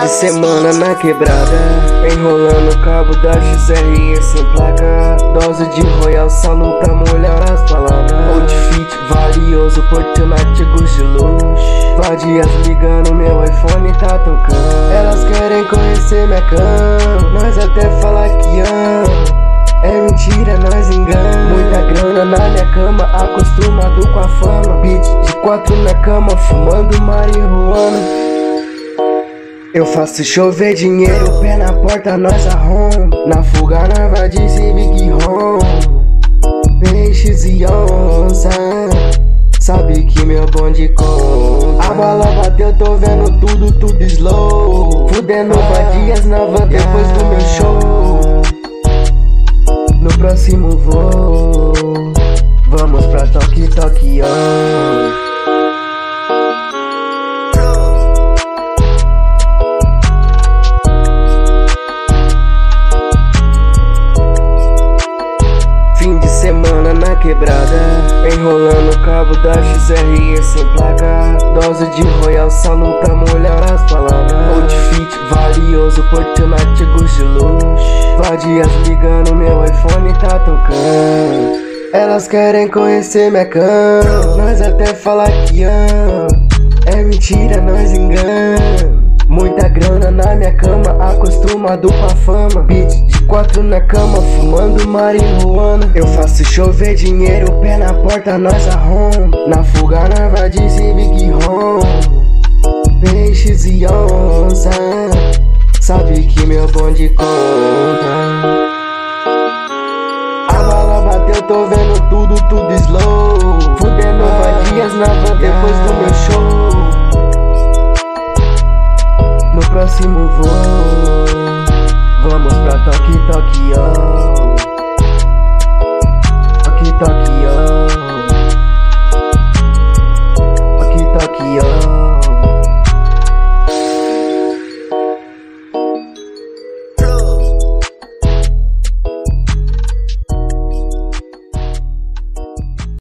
de semana na quebrada, enrolando o cabo da XRE sem placa. Dose de Royal Salão pra molhar as palavras. Outfit valioso, Fortnite, Gucci luxo. Vadias ligando, meu iPhone tá tocando. Elas querem conhecer minha cama, nós até falar que ama. É mentira, nós engana. Muita grana na minha cama, acostumado com a fama. Beat de 4 na cama, fumando marihuana. Eu faço chover dinheiro, pé na porta, nós arromba. Na fuga, nós vai de Civic Home. Peixes e onça, sabe que meu bonde conta. A bala bateu, tô vendo tudo slow. Fudendo vadias na van depois do meu show. No próximo voo, vamos pra Tóquio. Fim de semana na quebrada, enrolando o cabo da XRE sem placa. Dose de Royal Salão pra molhar as palavras. Outfit valioso, Fortnite, Gucci luxo. Vadias ligando, meu iPhone tá tocando. Elas querem conhecer minha cama, nós até falar que ama. É mentira, nós engana. Muita grana na minha cama, acostumado com a fama. Beat de 4 na cama, fumando marihuana. Eu faço chover dinheiro, pé na porta, nós arromba. Na fuga, nós vai de Civic Home. Peixes e onça, sabe que meu bonde conta. A bala bateu, tô vendo tudo slow. Fudendo vadias na van depois do meu show. No próximo voo, vamos pra Tóquio.